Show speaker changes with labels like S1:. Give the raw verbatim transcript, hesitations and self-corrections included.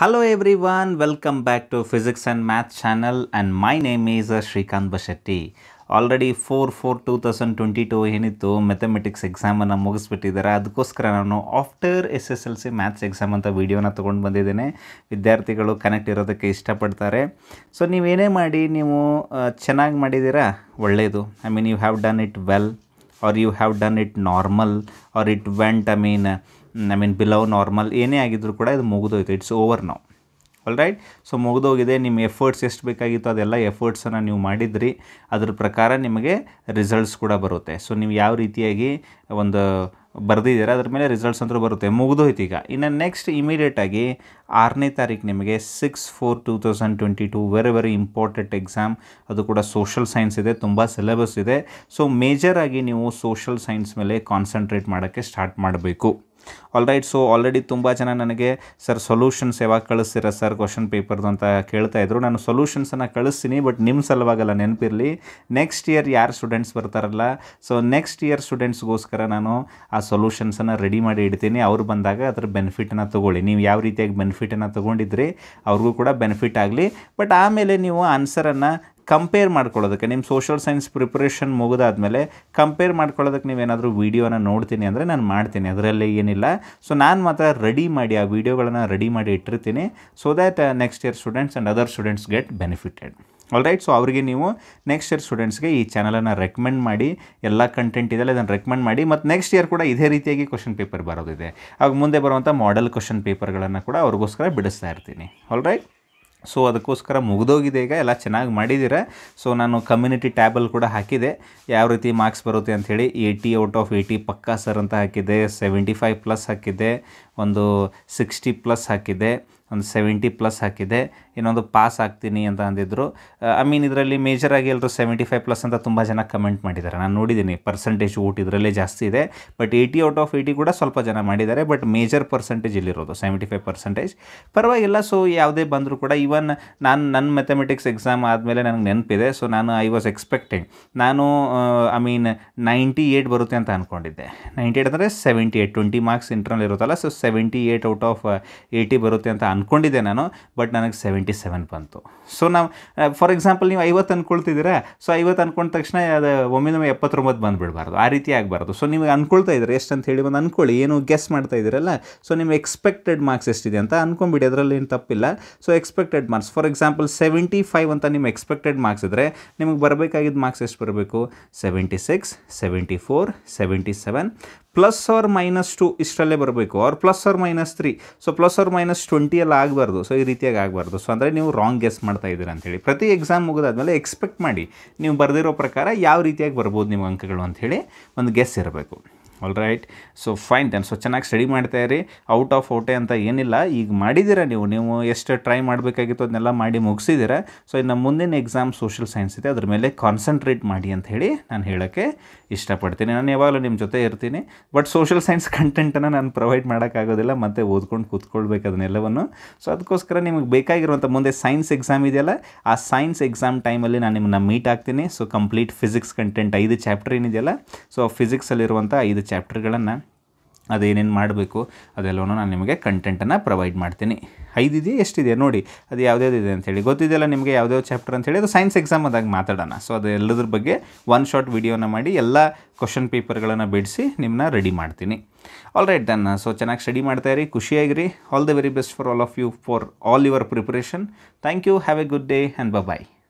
S1: Hello everyone, welcome back to Physics and Math channel and my name is uh, Shrikant Bashetti. Already four four two thousand twenty two ಏನಿತ್ತು mathematics ಎಕ್ಸಾಮನ್ನು ಮುಗಿಸ್ಬಿಟ್ಟಿದ್ದಾರೆ. ಅದಕ್ಕೋಸ್ಕರ ನಾನು after S S L C maths exam ಅಂತ ವೀಡಿಯೋನ ತೊಗೊಂಡು ಬಂದಿದ್ದೇನೆ. ವಿದ್ಯಾರ್ಥಿಗಳು ಕನೆಕ್ಟ್ ಇರೋದಕ್ಕೆ ಇಷ್ಟಪಡ್ತಾರೆ. ಸೊ ನೀವೇನೇ ಮಾಡಿ ನೀವು ಚೆನ್ನಾಗಿ ಮಾಡಿದ್ದೀರಾ, ಒಳ್ಳೆಯದು. I mean you have done it well or you have done it normal or it went I mean I mean below normal ಏನೇ ಆಗಿದ್ರೂ ಕೂಡ ಇದು ಮುಗಿದೋಯ್ತು. It's over now. All right. So ಮುಗಿದೋಗಿದೆ. ನಿಮ್ಮ ಎಫರ್ಟ್ಸ್ ಎಷ್ಟು ಬೇಕಾಗಿತ್ತು ಅದೆಲ್ಲ ಎಫರ್ಟ್ಸನ್ನು ನೀವು ಮಾಡಿದ್ರಿ. ಅದ್ರ ಪ್ರಕಾರ ನಿಮಗೆ ರಿಸಲ್ಟ್ಸ್ ಕೂಡ ಬರುತ್ತೆ. ಸೊ ನೀವು ಯಾವ ರೀತಿಯಾಗಿ ಒಂದು ಬರೆದಿದ್ದೀರಾ ಅದ್ರ ಮೇಲೆ ರಿಸಲ್ಟ್ಸ್ ಅಂತೂ ಬರುತ್ತೆ. ಮುಗಿದೋಯ್ತು ಈಗ. ಇನ್ನು ನೆಕ್ಸ್ಟ್ ಇಮಿಡಿಯೇಟಾಗಿ ಆರನೇ ತಾರೀಕು ನಿಮಗೆ six four two thousand twenty two very very important exam. ಅದು ಕೂಡ ಸೋಷಲ್ ಸೈನ್ಸ್ ಇದೆ, ತುಂಬ ಸಿಲೆಬಸ್ ಇದೆ. ಸೊ ಮೇಜರಾಗಿ ನೀವು ಸೋಷಲ್ ಸೈನ್ಸ್ ಮೇಲೆ ಕಾನ್ಸಂಟ್ರೇಟ್ ಮಾಡೋಕ್ಕೆ ಸ್ಟಾರ್ಟ್ ಮಾಡಬೇಕು. All right. ಸೊ ಆಲ್ರೆಡಿ ತುಂಬ ಜನ ನನಗೆ ಸರ್ ಸೊಲ್ಯೂಷನ್ಸ್ ಯಾವಾಗ ಕಳಿಸ್ತೀರ ಸರ್ ಕ್ವಶನ್ ಪೇಪರ್ದು ಅಂತ ಕೇಳ್ತಾಯಿದ್ರು. ನಾನು ಸೊಲ್ಯೂಷನ್ಸನ್ನು ಕಳಿಸ್ತೀನಿ, ಬಟ್ ನಿಮ್ಮ ಸಲುವಾಗಲ್ಲ, ನೆನಪಿರಲಿ. ನೆಕ್ಸ್ಟ್ ಇಯರ್ ಯಾರು ಸ್ಟೂಡೆಂಟ್ಸ್ ಬರ್ತಾರಲ್ಲ, ಸೊ ನೆಕ್ಸ್ಟ್ ಇಯರ್ ಸ್ಟೂಡೆಂಟ್ಸ್ಗೋಸ್ಕರ ನಾನು ಆ ಸೊಲ್ಯೂಷನ್ಸನ್ನು ರೆಡಿ ಮಾಡಿ ಇಡ್ತೀನಿ. ಅವ್ರು ಬಂದಾಗ ಅದರ ಬೆನಿಫಿಟನ್ನು ತೊಗೊಳ್ಳಿ. ನೀವು ಯಾವ ರೀತಿಯಾಗಿ ಬೆನಿಫಿಟನ್ನು ತೊಗೊಂಡಿದ್ರಿ ಅವ್ರಿಗೂ ಕೂಡ ಬೆನಿಫಿಟ್ ಆಗಲಿ. ಬಟ್ ಆಮೇಲೆ ನೀವು ಆನ್ಸರನ್ನು ಕಂಪೇರ್ ಮಾಡ್ಕೊಳ್ಳೋದಕ್ಕೆ ನಿಮ್ಮ ಸೋಷಲ್ ಸೈನ್ಸ್ ಪ್ರಿಪ್ರೇಷನ್ ಮುಗಿದಾದ್ಮೇಲೆ ಕಂಪೇರ್ ಮಾಡ್ಕೊಳ್ಳೋದಕ್ಕೆ ನೀವೇನಾದರೂ ವೀಡಿಯೋನ ನೋಡ್ತೀನಿ ಅಂದರೆ ನಾನು ಮಾಡ್ತೀನಿ, ಅದರಲ್ಲಿ ಏನಿಲ್ಲ. ಸೊ ನಾನು ಮಾತ್ರ ರೆಡಿ ಮಾಡಿ ಆ ವೀಡಿಯೋಗಳನ್ನು ರೆಡಿ ಮಾಡಿ ಇಟ್ಟಿರ್ತೀನಿ. So that next year students and other students get benefited. All right. So ಅವರಿಗೆ ನೀವು ನೆಕ್ಸ್ಟ್ ಇಯರ್ ಸ್ಟೂಡೆಂಟ್ಸ್ಗೆ ಈ ಚಾನಲನ್ನು ರೆಕಮೆಂಡ್ ಮಾಡಿ, ಎಲ್ಲ ಕಂಟೆಂಟ್ ಇದೆಲ್ಲ ಇದನ್ನು ರೆಕಮೆಂಡ್ ಮಾಡಿ. ಮತ್ತು ನೆಕ್ಸ್ಟ್ ಇಯರ್ ಕೂಡ ಇದೇ ರೀತಿಯಾಗಿ ಕ್ವಶನ್ ಪೇಪರ್ ಬರೋದಿದೆ. ಆಗ ಮುಂದೆ ಬರುವಂಥ ಮಾಡೆಲ್ ಕ್ವಶನ್ ಪೇಪರ್ಗಳನ್ನು ಕೂಡ ಅವ್ರಿಗೋಸ್ಕರ ಬಿಡಿಸ್ತಾ ಇರ್ತೀನಿ. All right. ಸೊ ಅದಕ್ಕೋಸ್ಕರ ಮುಗಿದೋಗಿದೆ ಈಗ, ಎಲ್ಲ ಚೆನ್ನಾಗಿ ಮಾಡಿದ್ದೀರ. ಸೊ ನಾನು ಕಮ್ಯುನಿಟಿ ಟ್ಯಾಬಲ್ಲಿ ಕೂಡ ಹಾಕಿದೆ ಯಾವ ರೀತಿ ಮಾರ್ಕ್ಸ್ ಬರುತ್ತೆ ಅಂಥೇಳಿ. ಏಯ್ಟಿ ಔಟ್ ಆಫ್ ಏಯ್ಟಿ ಪಕ್ಕಾ ಸರ್ ಅಂತ ಹಾಕಿದ್ದೆ, ಸೆವೆಂಟಿ ಫೈವ್ ಪ್ಲಸ್ ಹಾಕಿದ್ದೆ, ಒಂದು ಸಿಕ್ಸ್ಟಿ ಪ್ಲಸ್ ಹಾಕಿದ್ದೆ, ಒಂದು ಸೆವೆಂಟಿ ಪ್ಲಸ್ ಹಾಕಿದೆ, ಇನ್ನೊಂದು ಪಾಸ್ ಆಗ್ತೀನಿ ಅಂತ ಅಂದಿದ್ದರು. ಐ ಮೀನ್ ಇದರಲ್ಲಿ ಮೇಜರಾಗಿ ಎಲ್ಲರೂ ಸೆವೆಂಟಿ ಫೈವ್ ಪ್ಲಸ್ ಅಂತ ತುಂಬ ಜನ ಕಮೆಂಟ್ ಮಾಡಿದ್ದಾರೆ. ನಾನು ನೋಡಿದ್ದೀನಿ ಪರ್ಸೆಂಟೇಜ್ ಊಟ ಇದರಲ್ಲೇ ಜಾಸ್ತಿ ಇದೆ. But eighty out of eighty ಕೂಡ ಸ್ವಲ್ಪ ಜನ ಮಾಡಿದ್ದಾರೆ. ಬಟ್ ಮೇಜರ್ ಪರ್ಸೆಂಟೇಜ್ ಇಲ್ಲಿರೋದು ಸೆವೆಂಟಿ ಫೈವ್ ಪರ್ಸೆಂಟೇಜ್. ಪರವಾಗಿಲ್ಲ. ಸೊ ಯಾವುದೇ ಬಂದರೂ ಕೂಡ ಇವನ್ ನಾನು ನನ್ನ ಮೆಥಮೆಟಿಕ್ಸ್ ಎಕ್ಸಾಮ್ ಆದಮೇಲೆ ನನಗೆ ನೆನಪಿದೆ. ಸೊ ನಾನು ಐ ವಾಸ್ ಎಕ್ಸ್ಪೆಕ್ಟಿಂಗ್ ನಾನು ಐ ಮೀನ್ ನೈಂಟಿ ಏಯ್ಟ್ ಬರುತ್ತೆ ಅಂತ ಅಂದ್ಕೊಂಡಿದ್ದೆ. ನೈಂಟಿ ಏಯ್ಟ್ ಅಂದರೆ seventy eight twenty marks internal ಇರುತ್ತಲ್ಲ. So seventy eight out of eighty ಬರುತ್ತೆ ಅಂತ ಅಂದ್ಕೊಂಡಿದ್ದೆ ನಾನು. ಬಟ್ ನನಗೆ ಸೆವೆಂಟಿ ಸೆವೆನ್ ಬಂತು. ಸೊ ನಾವು ಫಾರ್ ಎಕ್ಸಾಂಪಲ್ ನೀವು ಐವತ್ತು ಅಂದ್ಕೊಳ್ತಿದ್ದೀರಾ. ಸೊ ಐವತ್ತು ಅಂದ್ಕೊಂಡ ತಕ್ಷಣ ಅದು ಒಮ್ಮಿನೊಮ್ಮೆ ಎಪ್ಪತ್ತೊಂಬತ್ತು ಬಂದುಬಿಡಬಾರ್ದು, ಆ ರೀತಿ ಆಗಬಾರ್ದು. ಸೊ ನೀವು ಅಂದ್ಕೊಳ್ತಾ ಇದ್ದೀರಾ ಎಷ್ಟು ಅಂತ ಹೇಳಿ ಒಂದು ಅಂದ್ಕೊಳ್ಳಿ, ಏನು ಗೆಸ್ ಮಾಡ್ತಾ ಇದ್ದೀರಲ್ಲ. ಸೊ ನಿಮ್ಮ ಎಕ್ಸ್ಪೆಕ್ಟೆಡ್ ಮಾರ್ಕ್ಸ್ ಎಷ್ಟಿದೆ ಅಂತ ಅಂದ್ಕೊಂಬಿಡಿ, ಅದರಲ್ಲಿ ಏನು ತಪ್ಪಿಲ್ಲ. So expected marks for example seventy five ಅಂತ ನಿಮ್ಮ ಎಕ್ಸ್ಪೆಕ್ಟೆಡ್ ಮಾರ್ಕ್ಸ್ ಇದ್ದರೆ ನಿಮಗೆ ಬರಬೇಕಾಗಿದ್ದ ಮಾರ್ಕ್ಸ್ ಎಷ್ಟು ಬರಬೇಕು? Seventy six, seventy four, seventy seven plus or minus two ಇಷ್ಟರಲ್ಲೇ ಬರಬೇಕು. Or plus or minus three. So plus or minus twenty ಎಲ್ಲ ಆಗಬಾರ್ದು. ಸೊ ಈ ರೀತಿಯಾಗಿ ಆಗಬಾರ್ದು. ಸೊ ಅಂದರೆ ನೀವು ರಾಂಗ್ ಗೆಸ್ ಮಾಡ್ತಾ ಇದ್ದೀರಾ ಅಂಥೇಳಿ. ಪ್ರತಿ ಎಕ್ಸಾಮ್ ಮುಗಿದಾದ್ಮೇಲೆ ಎಕ್ಸ್ಪೆಕ್ಟ್ ಮಾಡಿ ನೀವು ಬರೆದಿರೋ ಪ್ರಕಾರ ಯಾವ ರೀತಿಯಾಗಿ ಬರ್ಬೋದು ನಿಮ್ಮ ಅಂಕಗಳು ಅಂಥೇಳಿ ಒಂದು ಗೆಸ್ ಇರಬೇಕು. All right. So fine then. So ಚೆನ್ನಾಗಿ ಸ್ಟಡಿ ಮಾಡ್ತಾಯಿರಿ. ಔಟ್ ಆಫ್ ಔಟೇ ಅಂತ ಏನಿಲ್ಲ. ಈಗ ಮಾಡಿದ್ದೀರಾ ನೀವು ನೀವು ಎಷ್ಟು ಟ್ರೈ ಮಾಡಬೇಕಾಗಿತ್ತು ಅದನ್ನೆಲ್ಲ ಮಾಡಿ ಮುಗಿಸಿದ್ದೀರಾ. ಸೊ ಇನ್ನು ಮುಂದಿನ ಎಕ್ಸಾಮ್ ಸೋಷಲ್ ಸೈನ್ಸ್ ಇದೆ, ಅದ್ರ ಮೇಲೆ ಕಾನ್ಸಂಟ್ರೇಟ್ ಮಾಡಿ ಅಂತ ಹೇಳಿ ನಾನು ಹೇಳೋಕ್ಕೆ ಇಷ್ಟಪಡ್ತೀನಿ. ನಾನು ಯಾವಾಗಲೂ ನಿಮ್ಮ ಜೊತೆ ಇರ್ತೀನಿ. ಬಟ್ ಸೋಷಲ್ ಸೈನ್ಸ್ ಕಂಟೆಂಟನ್ನು ನಾನು ಪ್ರೊವೈಡ್ ಮಾಡೋಕ್ಕಾಗೋದಿಲ್ಲ, ಮತ್ತು ಓದ್ಕೊಂಡು ಕೂತ್ಕೊಳ್ಬೇಕು ಅದನ್ನೆಲ್ಲವನ್ನು. ಸೊ ಅದಕ್ಕೋಸ್ಕರ ನಿಮಗೆ ಬೇಕಾಗಿರುವಂಥ ಮುಂದೆ ಸೈನ್ಸ್ ಎಕ್ಸಾಮ್ ಇದೆಯಲ್ಲ, ಆ ಸೈನ್ಸ್ ಎಕ್ಸಾಮ್ ಟೈಮಲ್ಲಿ ನಾನು ನಿಮ್ಮನ್ನ ಮೀಟ್ ಆಗ್ತೀನಿ. ಸೊ ಕಂಪ್ಲೀಟ್ ಫಿಸಿಕ್ಸ್ ಕಂಟೆಂಟ್ ಐದು ಚಾಪ್ಟರ್ ಏನಿದೆಯಲ್ಲ, ಸೊ ಫಿಸಿಕ್ಸಲ್ಲಿರುವಂಥ ಐದು ಚಾಪ್ಟರ್ಗಳನ್ನು ಅದೇನೇನು ಮಾಡಬೇಕು ಅದೆಲ್ಲವೂ ನಾನು ನಿಮಗೆ ಕಂಟೆಂಟನ್ನು ಪ್ರೊವೈಡ್ ಮಾಡ್ತೀನಿ. ಐದಿದೆಯಾ ಎಷ್ಟಿದೆ ನೋಡಿ, ಅದು ಯಾವುದ್ಯಾವುದಿದೆ ಅಂಥೇಳಿ ಗೊತ್ತಿದೆಯಲ್ಲ ನಿಮಗೆ, ಯಾವುದ್ಯಾವ ಚಾಪ್ಟರ್ ಅಂತೇಳಿ. ಅದು ಸೈನ್ಸ್ ಎಕ್ಸಾಮ್ ಅದಾಗ ಮಾತಾಡೋಣ. ಸೊ ಅದು ಎಲ್ಲದ್ರ ಬಗ್ಗೆ ಒನ್ ಶಾರ್ಟ್ ವಿಡಿಯೋನ ಮಾಡಿ ಎಲ್ಲ ಕ್ವಶನ್ ಪೇಪರ್ಗಳನ್ನು ಬಿಡಿಸಿ ನಿಮ್ಮನ್ನ ರೆಡಿ ಮಾಡ್ತೀನಿ. All right then. ಸೊ ಚೆನ್ನಾಗಿ ಸ್ಟಡಿ ಮಾಡ್ತಾಯಿರಿ, ಖುಷಿಯಾಗಿರಿ. All the very best for all of you for all your preparation. Thank you. Have a good day and bye bye.